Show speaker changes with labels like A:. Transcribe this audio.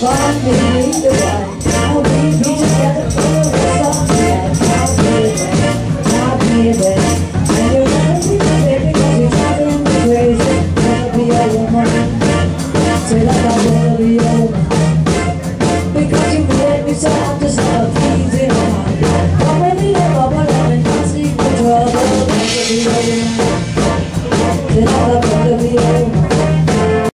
A: find me the one. I'll be together for the rest of the night. I'll be there. And you're gonna be there because you're driving me crazy. Wanna be a woman. Say like I wanna be a woman. Because you made me so I'm just not easy on my mind. I'm ready to bubble up and not see the trouble. Wanna be a woman. Say like I